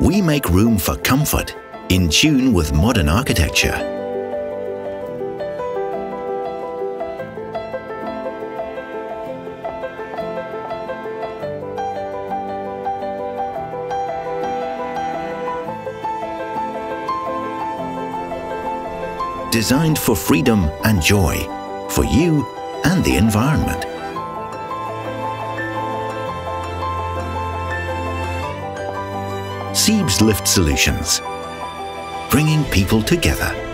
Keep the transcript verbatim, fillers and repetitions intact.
we make room for comfort in tune with modern architecture. Designed for freedom and joy, for you and the environment. Siebes Lift Solutions, bringing people together.